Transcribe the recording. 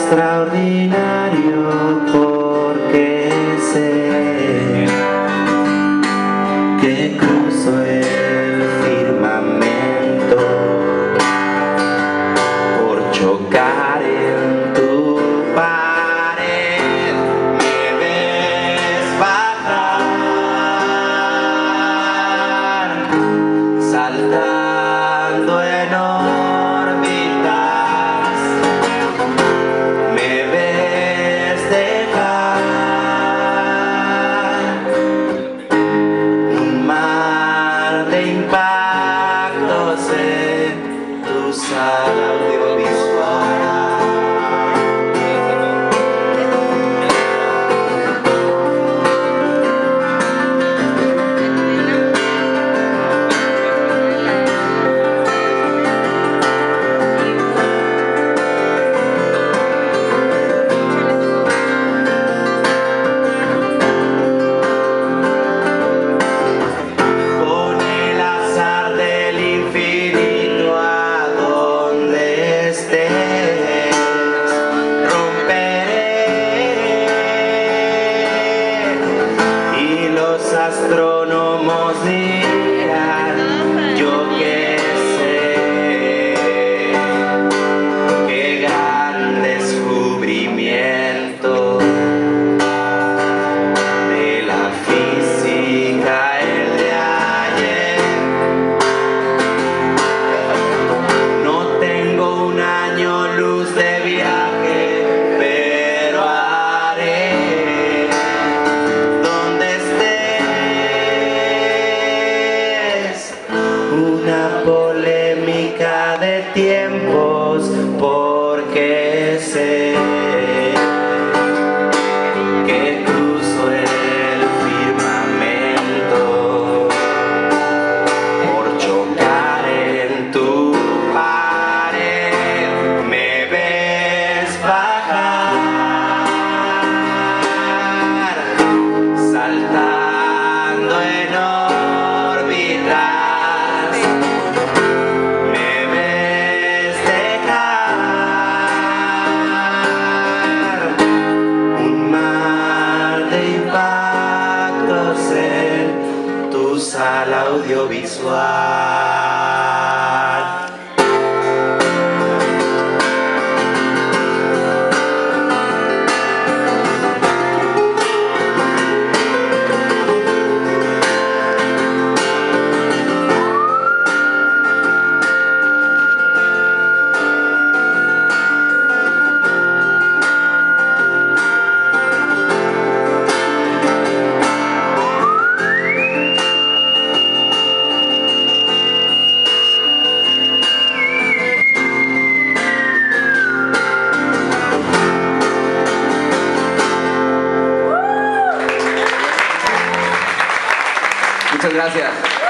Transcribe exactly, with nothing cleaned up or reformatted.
extraordinario porque sé que cruzo el firmamento por chocar en tu pared. Me ves bajar, saltando en órbitas. Me ves dejar un mar de impactos en tu sala audiovisual. Astrónomos dirán, yo que sé, qué gran descubrimiento de la física el de ayer. No tengo un año luz de viaje, pero haré una polémica de tiempos, porque sé que cruzo el firmamento por chocar en tu pared. Me ves bajar, saltando en órbita. Tu sala audiovisual. Muchas gracias.